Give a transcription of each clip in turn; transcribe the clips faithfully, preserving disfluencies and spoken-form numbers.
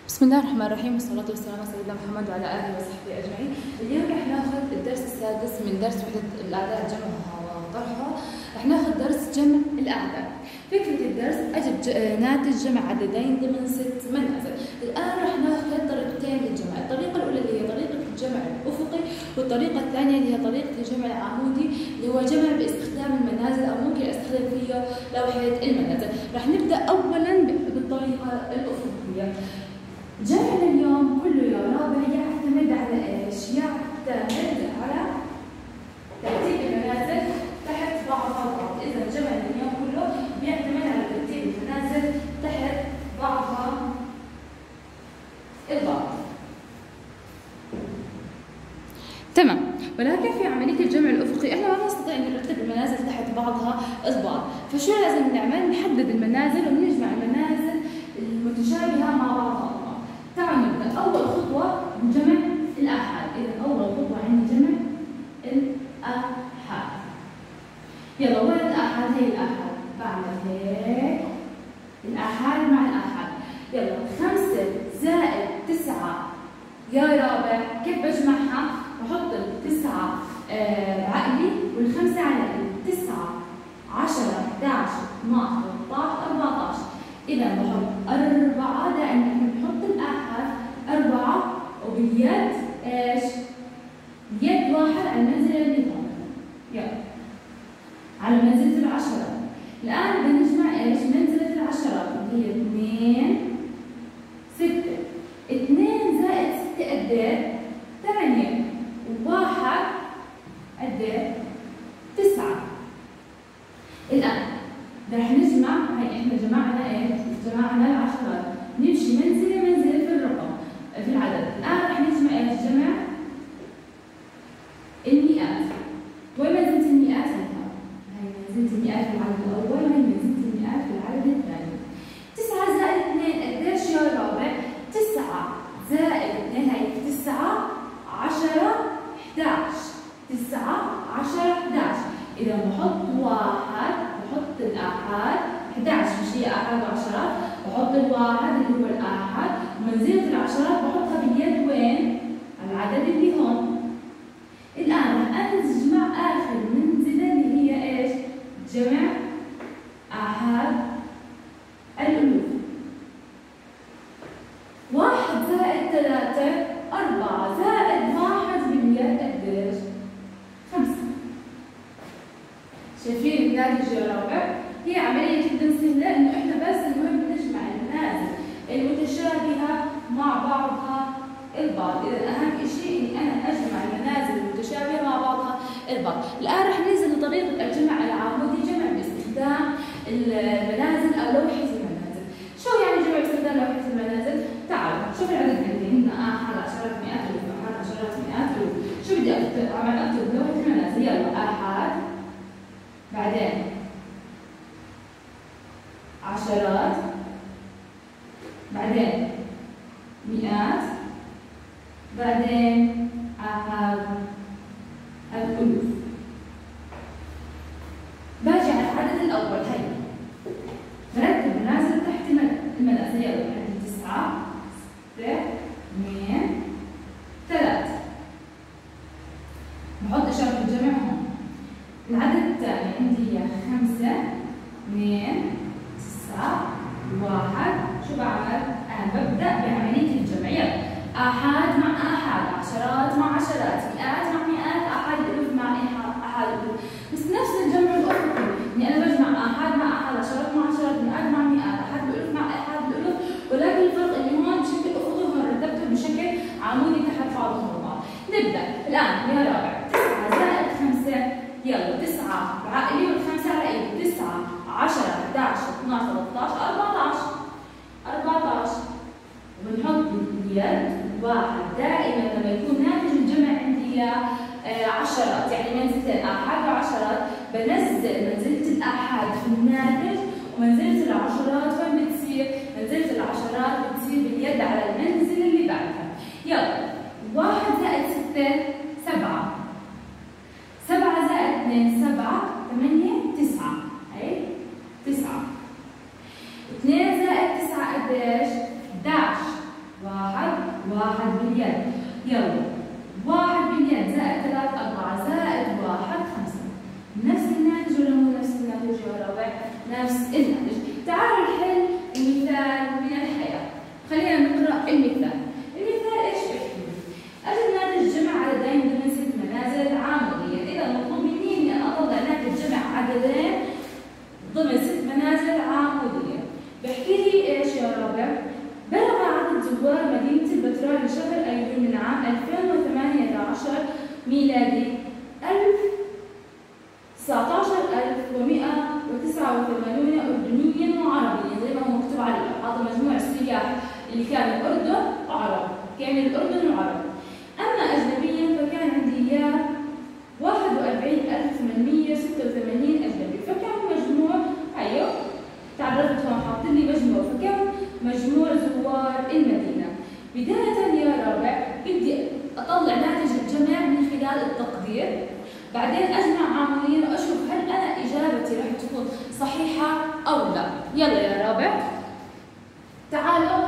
بسم الله الرحمن الرحيم والصلاة والسلام على سيدنا محمد وعلى آله وصحبه أجمعين. اليوم رح ناخذ الدرس السادس من درس وحدة الأعداد جمعها وطرحها. رح ناخذ درس جمع الأعداد. فكرة الدرس أجب ناتج جمع عددين ضمن ست منازل. الآن رح ناخذ طريقتين للجمع، الطريقة الأولى اللي هي طريقة الجمع الأفقي، والطريقة الثانية اللي هي طريقة الجمع العمودي اللي هو جمع باستخدام المنازل أو ممكن أستخدم فيه لوحة المنازل. رح نبدأ أولاً بالطريقة الأفقية. جمعنا اليوم كله يا رابع يعتمد على ايش؟ يعتمد على ترتيب المنازل تحت بعضها البعض، إذا جمعنا اليوم كله بيعتمد على ترتيب المنازل تحت بعضها البعض. تمام، ولكن في عملية الجمع الأفقي احنا ما بنستطيع أن نرتب المنازل تحت بعضها البعض، فشو لازم نعمل؟ نحدد المنازل ونجمع المنازل المتشابهة مع بعضها. تعالوا نبدأ. أول خطوة جمع الآحاد، إذا أول خطوة عندي جمع الآحاد. يلا وين الآحاد؟ هي الآحاد، بعمل هيك الآحاد مع الآحاد. يلا خمسة زائد تسعة يا رابع، كيف بجمعها؟ بحط التسعة بعقلي والخمسة على قلبي، تسعة عشرة إحدى عشر اثناعش ثلاثة عشر أربعة عشر، إذا بحط أربعة، دائما إحنا بنحط الآحاد أربعة وباليد إيش؟ بيد واحد على المنزلة اللي هون، يلا على منزلة العشرة. الآن بدنا نجمع إيش؟ منزلة العشرات اللي هي اثنين ستة، اثنين زائد ستة قد إيه؟ ثمانية، وواحد قد إيه؟ تسعة. الآن رح نجمع، هي احنا جمعنا ايش؟ جمعنا العشرات، نمشي منزله منزله في الرقم في العدد. الان رح نجمع ايش؟ جمع المئات. وين منزله المئات؟ هي منزله المئات في العدد الاول، وهي منزله المئات في العدد الثاني. تسعة زائد اثنين قديش يا رابع؟ تسعة زائد اثنين هي تسعة، عشرة، إحدى عشر، تسعة، عشرة، إحدى عشر، إذا بحط واحد، بحط الآحاد إحدى عشر مش هي آحاد وعشرات، بحط الواحد اللي هو الآحاد، ومنزلة العشرات بحطها باليد وين؟ على العدد اللي هون. الآن رح أجمع آخر منزلة اللي هي إيش؟ جمع آحاد الألوف. واحد زائد ثلاثة أربعة، زائد واحد باليد قديش؟ خمسة. شايفين الناتج يا رابع؟ هي عملية جدا سهلة، إنه إحنا بس المهم نجمع المنازل المتشابهة مع بعضها البعض، إذا أهم شيء إني أنا أجمع المنازل المتشابهة مع بعضها البعض. الآن رح ننزل لطريقة الجمع العمودي، جمع باستخدام المنازل أو لوحة المنازل. شو يعني جمع باستخدام لوحة المنازل؟ تعالوا شوف العدد عندي، عندنا آحاد عشرات مئات ألوف، آحاد عشرات مئات ألوف. شو بدي أكتب؟ أعمل أكتب لوحة المنازل، يلا آحاد، بعدين عشرات، بعدين مئات، بعدين آحاد الألوف. باجي على العدد الأول، هي برتب المنازل تحت المنازل، يلا عندي تسعة، ستة، اثنين، ثلاثة، بحط إشارة الجمع هون. العدد الثاني عندي هي خمسة، اثنين، تسعة، واحد. شو بعمل؟ أنا ببدأ بعملية الجمع، يلا آحاد مع آحاد، عشرات مع عشرات، مئات مع مئات، آحاد ألوف مع آحاد ألوف، بس نفس الجمع الأفقي، إني أنا بجمع آحاد مع آحاد، عشرات مع عشرات، مئات مع مئات، آحاد ألوف مع آحاد ألوف، ولكن الفرق إني هون بشكل أفقي وهون رتبته بشكل عمودي تحت بعضهم البعض. نبدأ الآن يا رابع، تسعة زائد خمسة، يلا تسعة بعقلي والخمسة على إيدي، تسعة، عشرة، إحدى عشر، اثناعش، ثلاثة عشر، أربعة عشر، أربعة عشر، وبنحط باليد واحد. دائما لما يكون ناتج الجمع عندي عشرات، يعني منزلتين آحاد وعشرات، بنزل منزلة الآحاد في الناتج، ومنزلة العشرات وين بتصير؟ منزلة العشرات بتصير باليد على المنزلة اللي بعدها. يلا واحد زائد ستة سبعة، سبعة زائد اثنين سبعة، ثمانية، تسعة، هي تسعة. اثنين زائد تسعة قديش؟ إحدى عشر، ايش يا رابع؟ بلغ عدد زوار مدينة البتراء لشهر أيلول من عام ألفين وثمانية عشر ميلادي تسعة عشر ألف ومئة وتسعة وثمانين أردنيا وعربيا زي ما هو مكتوب على هذا مجموع السياح اللي كان الأردن وعرب، كان الأردن وعرب. أما أجنبيا فكان عندي إياه واحد وأربعين ألف ثمانمئة وستة وثمانين أجنبي، فكان مجموع أيوه تعرفت هون حاطين لي مجموع، فكان مجموع زوار المدينة. بداية يا رابع بدي أطلع ناتج الجمع من خلال التقدير، بعدين أجمع عاملين وأشوف هل أنا إجابتي راح تكون صحيحة أو لا. يلا يا رابع تعالوا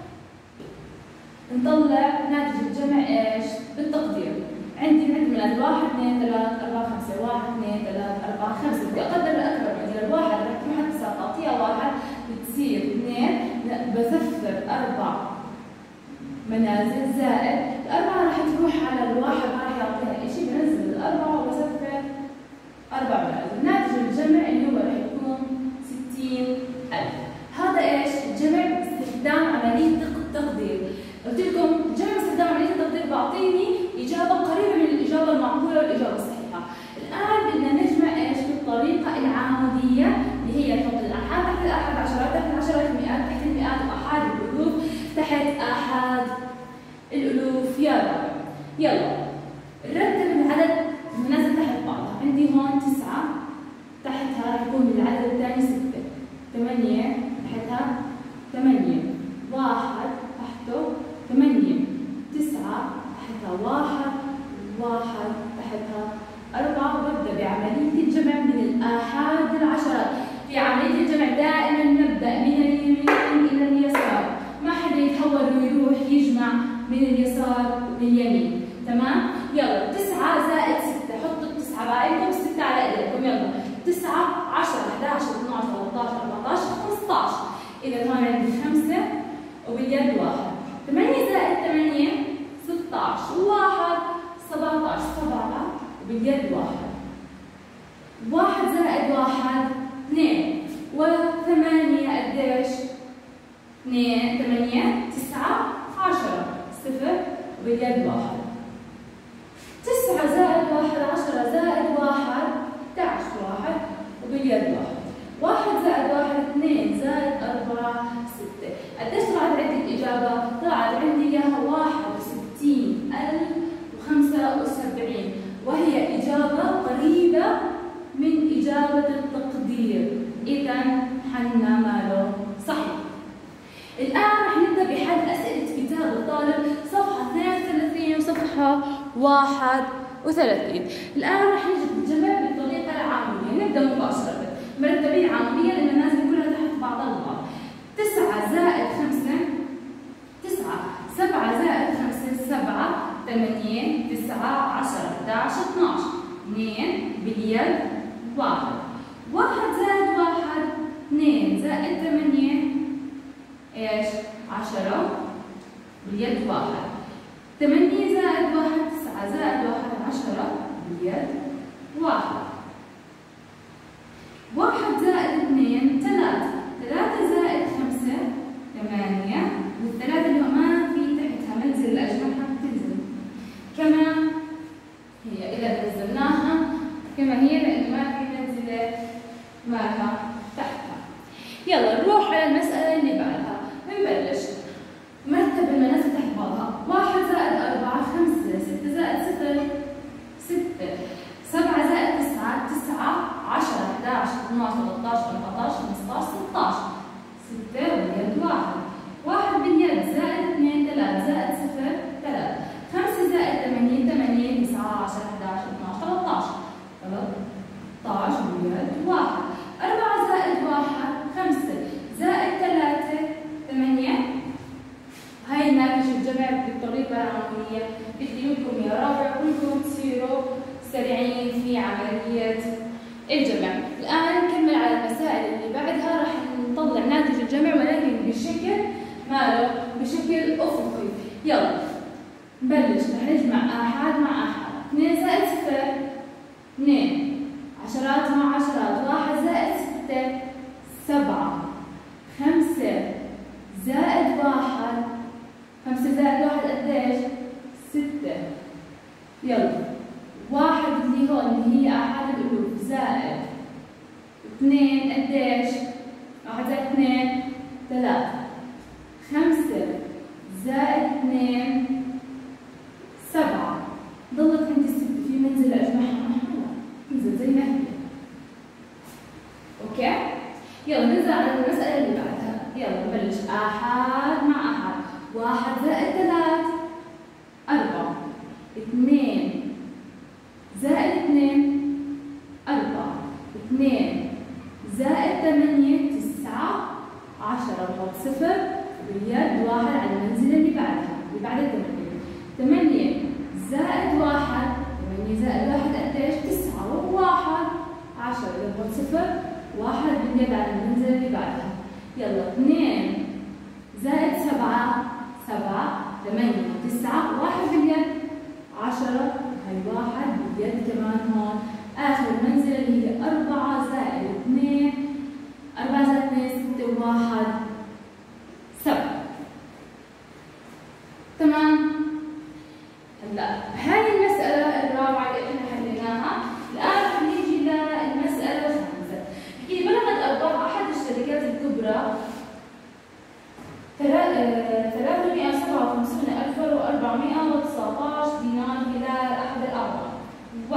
نطلع ناتج الجمع ايش؟ بالتقدير. عندي عندي من واحد اثنين ثلاث أربعة خمسة، واحد اثنين ثلاث أربعة خمسة، بدي أقدر لأكبر من الواحد راح تروح عند تسعة تعطيها واحد بتصير اثنين، بسفر أربع منازل زائد الأربعة راح تروح على الواحد ما راح يعطيها شيء، بنزل الأربعة وبسفر أربع منازل. ناتج الجمع اللي هو راح يكون ستين ألف. هذا ايش؟ الجمع باستخدام عملية التقدير. قلت لكم جمع باستخدام عملية التقدير بعطيني إجابة قريبة من الإجابة المعقولة والإجابة الصحيحة. الآن بدنا نجمع ايش؟ بالطريقة العمودية اللي هي نحط الآحاد تحت الآحاد، عشرات تحت العشرات، مئات تحت المئات، وآحاد الألوف تحت آحاد الألوف. يا رب يلا نرتب العدد المنازل تحت بعضها. عندي هون تسعة، تحتها راح يكون العدد الثاني ستة، ثمانية تحتها ثمانية، واحد تحته ثمانية، تسعة تحتها واحد، واحد تحتها أربعة. وببدأ بعملية الجمع من الآحاد للعشرات. في عملية الجمع دائما نبدأ من اليمين إلى اليسار، ما حدا يتهور ويروح يجمع من اليسار لليمين، تمام؟ يلا تسعة زائد ستة، حطوا التسعة بعيدكم، الستة على إيديكم، يلا تسعة عشرة أحد عشر اثني عشر ثلاثة عشر أربعة عشر خمسة عشر. إذا هون عندي خمسة وباليد واحد، ثمانية زائد ثمانية ستة عشر، واحد سبعة عشر، سبعة وباليد واحد، واحد زائد واحد اثنين، وثمانية قديش؟ اثنين، ثمانية، تسعة، عشرة، صفر وباليد واحد. تسعة زائد واحد عشرة زائد واحد احد عشر، واحد وباليد واحد. واحد زائد واحد اثنين زائد أربعة ستة. قديش طلعت عندي الإجابة؟ طلعت عندي إياها واحد وستين ألف وخمسة وسبعين، وهي إجابة قريبة من إجابة التقدير، إذا حنا ماله صحيح. الآن رح نبدأ بحل أسئلة كتاب الطالب صفحة اثنين وثلاثين وصفحة واحد وثلاثين. الآن رح نجد الجمع بالطريقة العامودية، نبدأ مباشرة مرتبين عامودية لأن النازل كلها تحت بعضها البعض. تسعة زائد خمسة، تسعة، سبعة زائد خمسة سبعة، ثمانية، تسعة، عشرة، احد عشر، اثني عشر، اثنين باليد واحد، واحد زائد واحد اثنين زائد ثمانية ايش؟ عشرة باليد واحد، ثمانية زائد واحد تسعة زائد واحد عشرة باليد واحد، واحد زائد اثنين ثلاثة، ثلاثة زائد خمسة ثمانية، والثلاثة اللي ما في تحتها منزل الأجنحة بتنزل كما هي، إذا نزلناها كما هي لأنه ما في منزلة معها تحتها. يلا نروح على المسألة اللي بعدها. بنبلش مرتب المنازل تحت بعضها. واحد زائد أربعة خمسة، ستة زائد صفر ستة، سبعة زائد تسعة تسعة، عشرة احد عشر اثني عشر ثلاثة عشر أربعة عشر خمسة عشر ستة عشر، ستة باليد واحد، واحد باليد زائد اثنين ثلاثة زائد صفر ثلاثة، خمسة زائد ثمانية ثمانية، تسعة عشر احد عشر اثني عشر ثلاثة عشر، ثلاثة عشر باليد واحد، أربعة زائد واحد خمسة زائد ثلاثة ثمانية. هاي ناتج الجمع بالطريقة العمودية. بدي منكم يا رابع كلكم تصيروا سريعين في عملية الجمع. الآن نكمل على المسائل اللي بعدها، راح نطلع ناتج الجمع ولكن بشكل ماله؟ بشكل أفقي. يلا نبلش، رح نجمع آحاد مع آحاد، اثنين زائد صفر اثنين، عشرات مع عشرات، واحد زائد ستة سبعة، خمسة واحد، خمسة زائد واحد قديش؟ ستة. يلا واحد اللي هون اللي هي أحد الألوف زائد اثنين قديش؟ واحد زائد اثنين ثلاثة. خمسة زائد اثنين سبعة. ضلت عندي ستة في منزل أجمعها مع حالها، تنزل زي ما هي. أوكي؟ يلا ننزل على المسألة اللي بعدها. يلا نبلش أحد مع أحد. واحد زائد ثلاث أربعة. اثنين زائد اثنين أربعة. اثنين زائد ثمانية تسعة عشرة. نحط صفر باليد واحد على المنزلة اللي بعدها اللي بعد الثمانية. ثمانية زائد واحد، ثمانية زائد واحد قديش؟ تسعة وواحد عشرة. إذا نحط صفر واحد باليد على المنزلة اللي بعدها. يلا اثنين زائد سبعة، سبعة، ثمانية، تسعة، واحد باليد عشرة، هاي واحد باليد كمان هون. آخر منزلة اللي هي أربعة زائد اثنين، أربعة زائد اثنين ستة وواحد سبعة. تمام؟ هلا هاي المسألة الرابعة اللي احنا حليناها. الآن رح نيجي للمسألة الخامسة. بحكي لي بلغت أرباح أحد الشركات الكبرى ثلاثمئة وسبعة وخمسين ألف وأربعمئة وتسعة عشر دينار خلال أحد الأعوام، و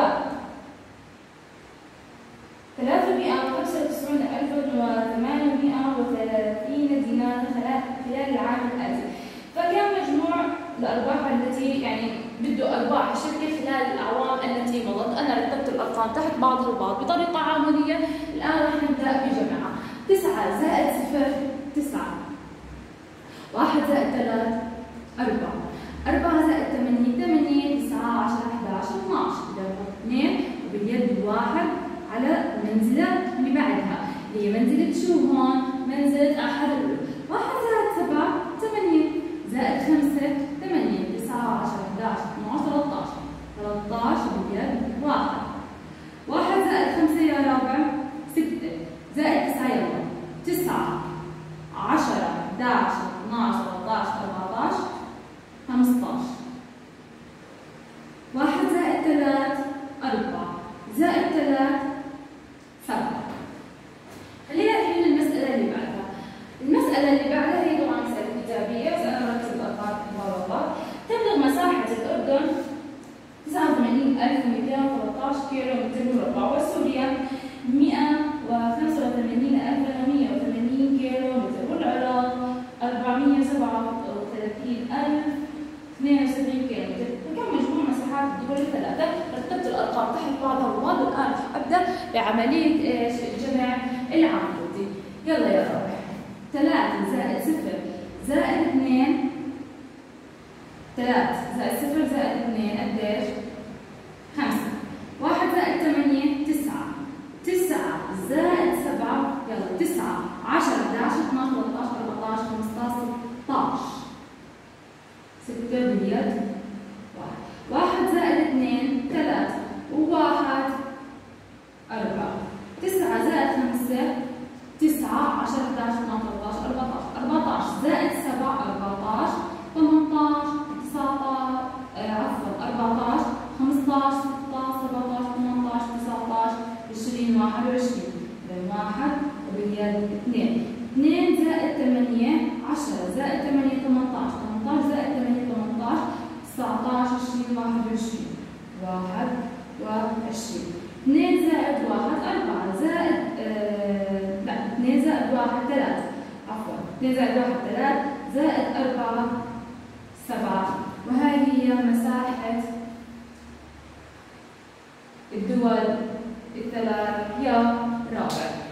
ثلاثمئة وخمسة وتسعين ألف وثمانمئة وثلاثين دينار خلال العام الآتي. فكان مجموع الأرباح التي يعني بده أرباح الشركة خلال الأعوام التي مضت. أنا رتبت الأرقام تحت بعضها البعض بطريقة عمودية. الآن رح نبدأ بجمعها. تسعة زائد صفر تسعة. واحد زائد ثلاث أربعة. أربعة زائد ثمانية ثمانية. تسعة عشرة أحد عشر اثني عشر. إذا نحط اثنين وباليد واحد على المنزلة اللي بعدها اللي هي منزلة شو هون؟ منزلة أحد الألوف. واحد زائد سبعة ثمانية زائد خمسة ثمانية. تسعة عشرة أحد عشر اثني عشر ثلاثة عشر. ثلاثة عشر باليد واحد. واحد زائد خمسة يا رابع ستة زائد تسعة يلا تسعة. عشرة أحد عشر اثني عشر ثلاثة عشر أربعة عشر خمسة عشر. واحد زائد ثلاث أربعة زائد ثلاث سبعة. خلينا نحل المسألة اللي بعدها. المسألة اللي بعدها هي طبعا مسألة كتابية بس أنا بركز الأرقام والله. تبلغ مساحة الأردن تسعة وثمانين ألف ومئتين وثلاثة عشر كيلو متر مربع، وسوريا مئة وخمسة وثمانين ألف ومئة وثمانين كيلو متر، والعراق أربعمئة وسبعة وثلاثين ألف واثنين وسبعين كيلو متر. فكم مجموع مساحات الدول الثلاثة؟ رتبت الأرقام تحت بعضها البعض. والآن رح أبدأ بعملية ايش؟ الجمع العمودي. يلا يا رابح. ثلاثة زائد صفر زائد اثنين. ثلاثة زائد صفر زائد اثنين قديش؟ خمسة. واحد زائد ثمانية تسعة. تسعة زائد سبعة يلا تسعة. عشرة أحد عشر اثني عشر ثلاثة عشر أربعة عشر خمسة عشر ستة عشر. ستة باليد واحد. واحد زائد اثنين ثلاثة وواحد أربعة. تسعة زائد خمسة تسعة. عشرة أحد عشر اثني عشر ثلاثة عشر أربعة عشر. أربعة عشر زائد سبعة أربعة عشر. ثمانية عشر تسعة عشر عفوا أربعة عشر خمسة عشر ستة عشر سبعة عشر ثمانية عشر تسعة عشر عشرين واحد وعشرين. إذا واحد وباليد اثنين. اثنين زائد ثمانية عشرة زائد ثمانية ثمانية عشر. ثمانية عشر زائد ثمانية ثمانية عشر تسعة عشر عشرين واحد وعشرين. واحد وعشرين. اثنين زائد واحد أربعة زائد آه لا اثنين زائد واحد ثلاثة عفوا اثنين زائد واحد ثلاثة زائد أربعة سبعة. وهذه هي مساحة الدول الثلاث يا رابع.